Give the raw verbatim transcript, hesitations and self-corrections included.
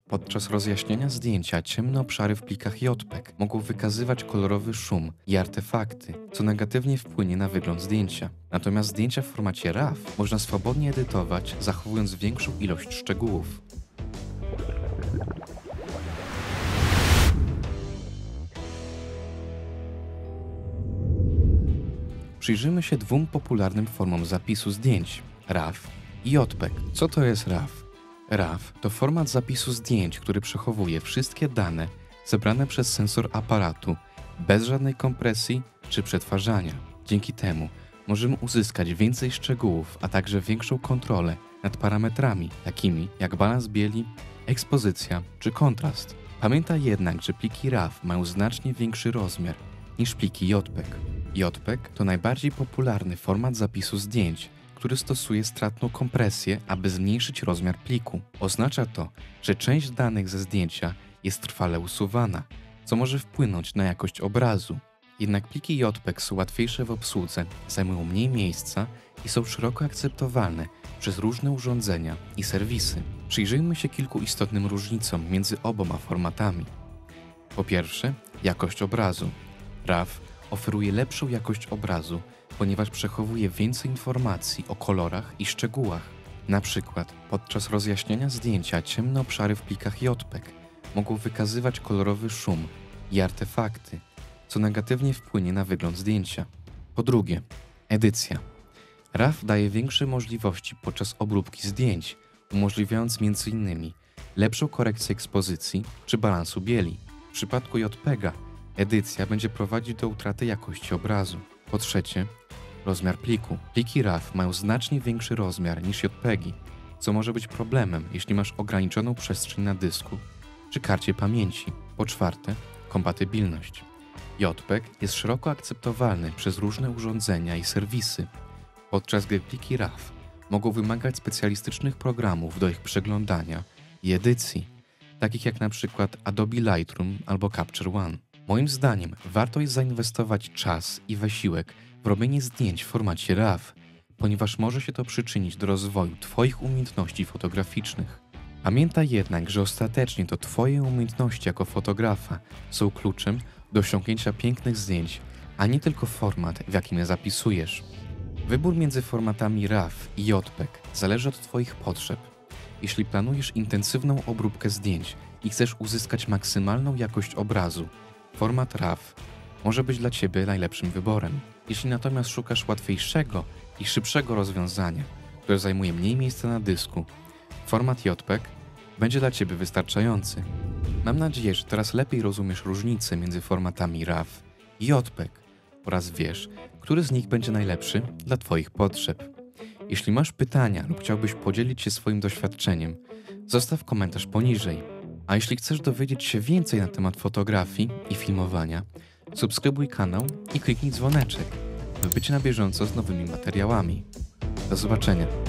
Podczas rozjaśniania zdjęcia ciemne obszary w plikach J P E G mogą wykazywać kolorowy szum i artefakty, co negatywnie wpłynie na wygląd zdjęcia. Natomiast zdjęcia w formacie R A W można swobodnie edytować, zachowując większą ilość szczegółów. Przyjrzyjmy się dwóm popularnym formom zapisu zdjęć – R A W i J P E G. Co to jest R A W? R A W to format zapisu zdjęć, który przechowuje wszystkie dane zebrane przez sensor aparatu bez żadnej kompresji czy przetwarzania. Dzięki temu możemy uzyskać więcej szczegółów, a także większą kontrolę nad parametrami takimi jak balans bieli, ekspozycja czy kontrast. Pamiętaj jednak, że pliki R A W mają znacznie większy rozmiar niż pliki J P E G. J P E G to najbardziej popularny format zapisu zdjęć, który stosuje stratną kompresję, aby zmniejszyć rozmiar pliku. Oznacza to, że część danych ze zdjęcia jest trwale usuwana, co może wpłynąć na jakość obrazu. Jednak pliki J P E G są łatwiejsze w obsłudze, zajmują mniej miejsca i są szeroko akceptowalne przez różne urządzenia i serwisy. Przyjrzyjmy się kilku istotnym różnicom między oboma formatami. Po pierwsze, jakość obrazu. R A W oferuje lepszą jakość obrazu, ponieważ przechowuje więcej informacji o kolorach i szczegółach. Na przykład podczas rozjaśniania zdjęcia ciemne obszary w plikach J P E G mogą wykazywać kolorowy szum i artefakty, co negatywnie wpłynie na wygląd zdjęcia. Po drugie, edycja. R A W daje większe możliwości podczas obróbki zdjęć, umożliwiając między innymi lepszą korekcję ekspozycji czy balansu bieli. W przypadku J P E G a edycja będzie prowadzić do utraty jakości obrazu. Po trzecie, rozmiar pliku. Pliki R A W mają znacznie większy rozmiar niż J P E G i, co może być problemem, jeśli masz ograniczoną przestrzeń na dysku czy karcie pamięci. Po czwarte, kompatybilność. J P E G jest szeroko akceptowalny przez różne urządzenia i serwisy, podczas gdy pliki R A W mogą wymagać specjalistycznych programów do ich przeglądania i edycji, takich jak na przykład Adobe Lightroom albo Capture One. Moim zdaniem warto jest zainwestować czas i wysiłek w robienie zdjęć w formacie R A W, ponieważ może się to przyczynić do rozwoju Twoich umiejętności fotograficznych. Pamiętaj jednak, że ostatecznie to Twoje umiejętności jako fotografa są kluczem do osiągnięcia pięknych zdjęć, a nie tylko format, w jakim je zapisujesz. Wybór między formatami R A W i J P E G zależy od Twoich potrzeb. Jeśli planujesz intensywną obróbkę zdjęć i chcesz uzyskać maksymalną jakość obrazu, format R A W może być dla Ciebie najlepszym wyborem. Jeśli natomiast szukasz łatwiejszego i szybszego rozwiązania, które zajmuje mniej miejsca na dysku, format J P E G będzie dla Ciebie wystarczający. Mam nadzieję, że teraz lepiej rozumiesz różnice między formatami R A W i J P E G oraz wiesz, który z nich będzie najlepszy dla Twoich potrzeb. Jeśli masz pytania lub chciałbyś podzielić się swoim doświadczeniem, zostaw komentarz poniżej. A jeśli chcesz dowiedzieć się więcej na temat fotografii i filmowania, subskrybuj kanał i kliknij dzwoneczek, by być na bieżąco z nowymi materiałami. Do zobaczenia.